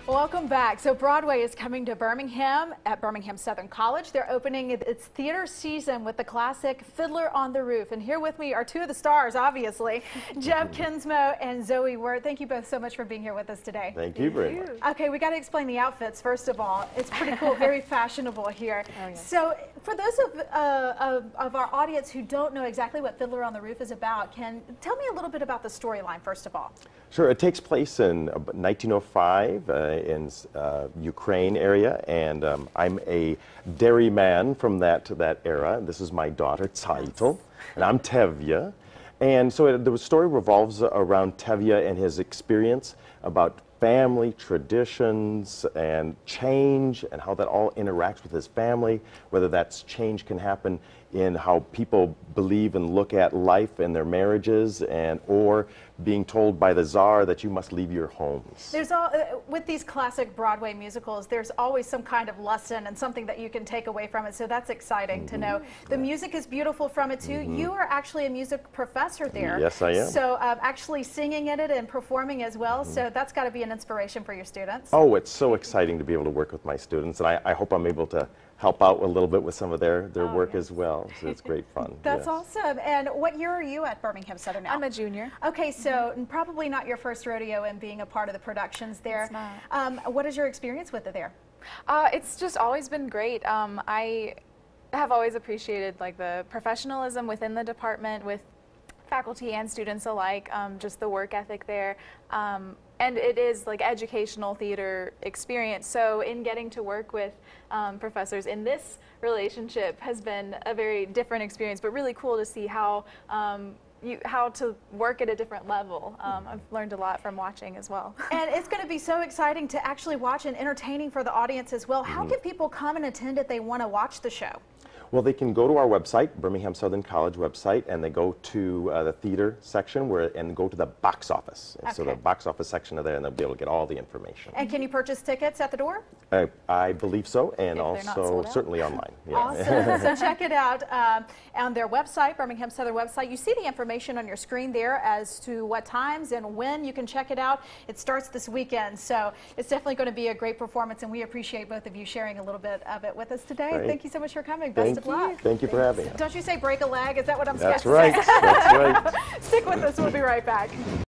Welcome back. So Broadway is coming to Birmingham at Birmingham Southern College. They're opening its theater season with the classic Fiddler on the Roof. And here with me are two of the stars, obviously, Jeff Kinsmo and Zoe Word. Thank you both so much for being here with us today. Thank you very much. Okay, we got to explain the outfits first of all. It's pretty cool, very fashionable here. Oh, yeah. So for those of our audience who don't know exactly what Fiddler on the Roof is about, tell me a little bit about the storyline first of all. Sure, it takes place in 1905 in Ukraine area, and I'm a dairyman from that era. This is my daughter, Tzaitel, and I'm Tevye. And so the story revolves around Tevye and his experience about family, traditions, and change, and how that all interacts with his family, whether that's change can happen in how people believe and look at life and their marriages, or being told by the czar that you must leave your homes. There's with these classic Broadway musicals, there's always some kind of lesson and something that you can take away from it, so that's exciting to know. The music is beautiful from it too. You are actually a music professor there. Yes, I am. So actually singing in it and performing as well, so that's got to be an inspiration for your students. Oh, it's so exciting to be able to work with my students, and I hope I'm able to help out a little bit with some of their work as well. So it's great fun. That's awesome. And what year are you at Birmingham Southern now? I'm a junior. Okay, so probably not your first rodeo in being a part of the productions there. It's not. What is your experience with it there? It's just always been great. I have always appreciated like the professionalism within the department with faculty and students alike, just the work ethic there. And it is like educational theater experience. So in getting to work with professors in this relationship has been a very different experience, but really cool to see how how to work at a different level. I've learned a lot from watching as well. And it's going to be so exciting to actually watch and entertaining for the audience as well. How can people come and attend if they want to watch the show? Well, they can go to our website, Birmingham Southern College website, and they go to the theater section and go to the box office. Okay. So the box office section of there, and they'll be able to get all the information. And can you purchase tickets at the door? I believe so, and also certainly online. Yeah. Awesome. So check it out on their website, Birmingham Southern website. You see the information on your screen there as to what times and when you can check it out. It starts this weekend, so it's definitely going to be a great performance, and we appreciate both of you sharing a little bit of it with us today. Great. Thank you so much for coming. Best of luck. Thank you for having us. Don't you say break a leg? Is that what I'm supposed to say? That's right. That's right. Stick with us. We'll be right back.